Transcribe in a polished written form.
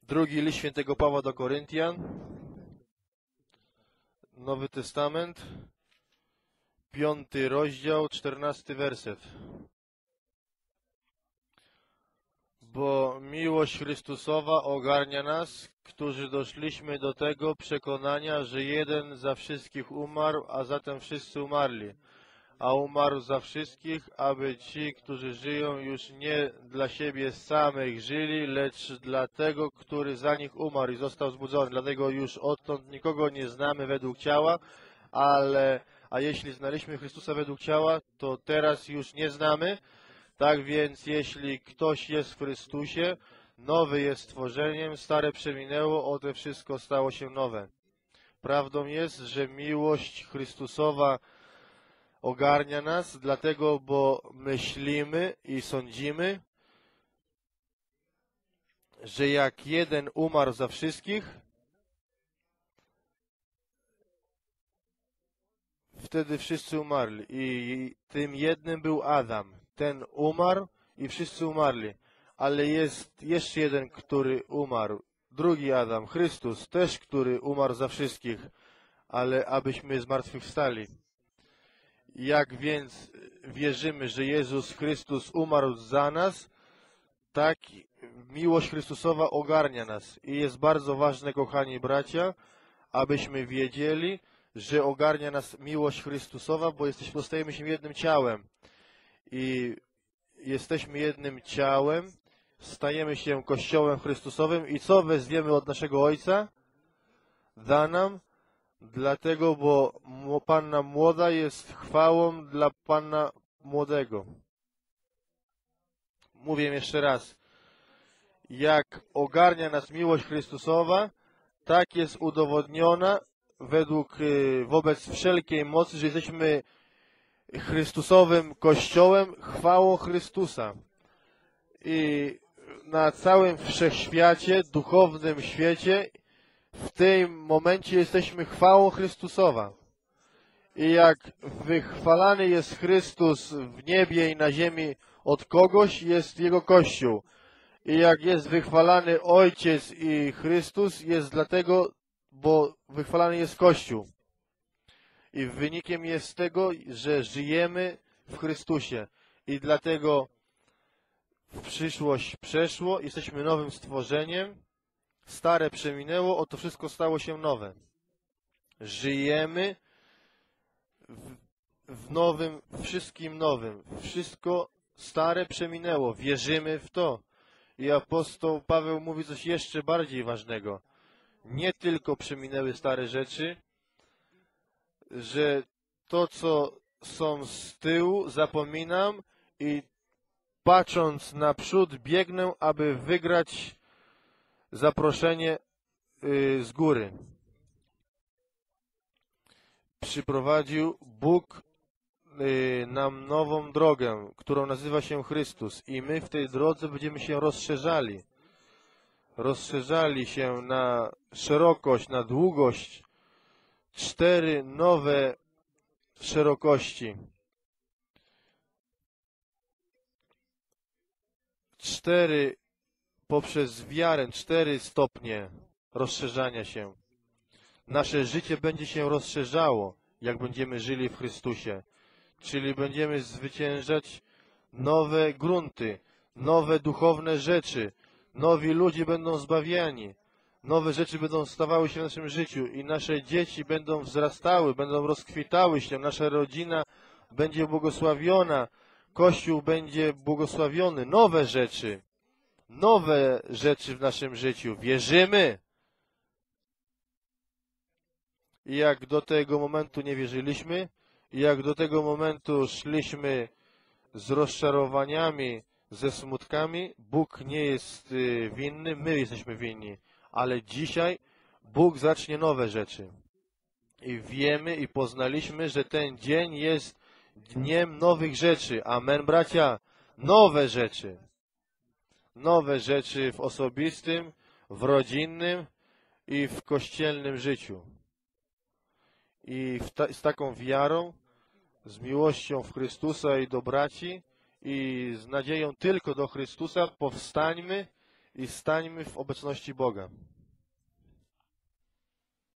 Drugi list świętego Pawła do Koryntian, Nowy Testament, 5 rozdział, 14 werset. Bo miłość Chrystusowa ogarnia nas, którzy doszliśmy do tego przekonania, że jeden za wszystkich umarł, a zatem wszyscy umarli. A umarł za wszystkich, aby ci, którzy żyją, już nie dla siebie samych żyli, lecz dla tego, który za nich umarł i został zbudzony. Dlatego już odtąd nikogo nie znamy według ciała, a jeśli znaliśmy Chrystusa według ciała, to teraz już nie znamy. Tak więc, jeśli ktoś jest w Chrystusie, nowy jest stworzeniem, stare przeminęło, oto wszystko stało się nowe. Prawdą jest, że miłość Chrystusowa ogarnia nas, dlatego, bo myślimy i sądzimy, że jak jeden umarł za wszystkich, wtedy wszyscy umarli. I tym jednym był Adam. Ten umarł i wszyscy umarli. Ale jest jeszcze jeden, który umarł. Drugi Adam, Chrystus, też, który umarł za wszystkich, ale abyśmy zmartwychwstali. Jak więc wierzymy, że Jezus Chrystus umarł za nas, tak miłość Chrystusowa ogarnia nas. I jest bardzo ważne, kochani bracia, abyśmy wiedzieli, że ogarnia nas miłość Chrystusowa, bo stajemy się jednym ciałem. I jesteśmy jednym ciałem, stajemy się Kościołem Chrystusowym. I co wezwiemy od naszego Ojca? Da nam, dlatego, bo panna młoda jest chwałą dla Pana młodego. Mówię jeszcze raz. Jak ogarnia nas miłość Chrystusowa, tak jest udowodniona wobec wszelkiej mocy, że jesteśmy Chrystusowym Kościołem, chwałą Chrystusa. I na całym wszechświecie, duchownym świecie, w tym momencie jesteśmy chwałą Chrystusowa. I jak wychwalany jest Chrystus w niebie i na ziemi od kogoś, jest Jego Kościół. I jak jest wychwalany Ojciec i Chrystus, jest dlatego, bo wychwalany jest Kościół. I wynikiem jest tego, że żyjemy w Chrystusie. I dlatego w przyszłość przeszło, jesteśmy nowym stworzeniem, stare przeminęło, oto wszystko stało się nowe. Żyjemy w nowym, wszystkim nowym. Wszystko stare przeminęło, wierzymy w to. I apostoł Paweł mówi coś jeszcze bardziej ważnego. Nie tylko przeminęły stare rzeczy, że to, co są z tyłu, zapominam i patrząc naprzód, biegnę, aby wygrać zaproszenie z góry. Przyprowadził Bóg nam nową drogę, którą nazywa się Chrystus. I my w tej drodze będziemy się rozszerzali. Rozszerzali się na szerokość, na długość. 4 nowe szerokości. 4 poprzez wiarę, 4 stopnie rozszerzania się. Nasze życie będzie się rozszerzało, jak będziemy żyli w Chrystusie. Czyli będziemy zwyciężać nowe grunty, nowe duchowne rzeczy. Nowi ludzie będą zbawiani. Nowe rzeczy będą stawały się w naszym życiu i nasze dzieci będą wzrastały, będą rozkwitały się. Nasza rodzina będzie błogosławiona. Kościół będzie błogosławiony. Nowe rzeczy w naszym życiu. Wierzymy. I jak do tego momentu nie wierzyliśmy, i jak do tego momentu szliśmy z rozczarowaniami, ze smutkami, Bóg nie jest winny, my jesteśmy winni. Ale dzisiaj Bóg zacznie nowe rzeczy. I wiemy i poznaliśmy, że ten dzień jest dniem nowych rzeczy. Amen, bracia. Nowe rzeczy. Nowe rzeczy w osobistym, w rodzinnym i w kościelnym życiu. I z taką wiarą, z miłością w Chrystusa i do braci i z nadzieją tylko do Chrystusa powstańmy i stańmy w obecności Boga.